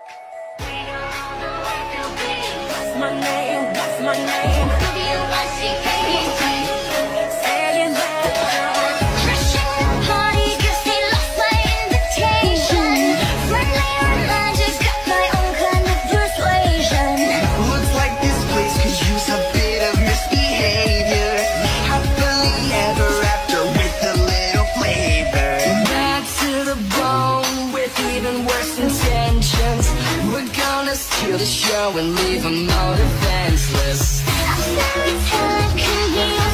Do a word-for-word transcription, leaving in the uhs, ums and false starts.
What's my name? What's my name? Saying that Crashing the party 'cause they lost my invitation. Friendly romantic, got my own kind of persuasion. Looks like this place could use a bit of misbehavior. Happily ever after with a little flavor. back to the bone with even worse intentions. We're gonna steal the show and leave them all defenseless. I'm very tired, can be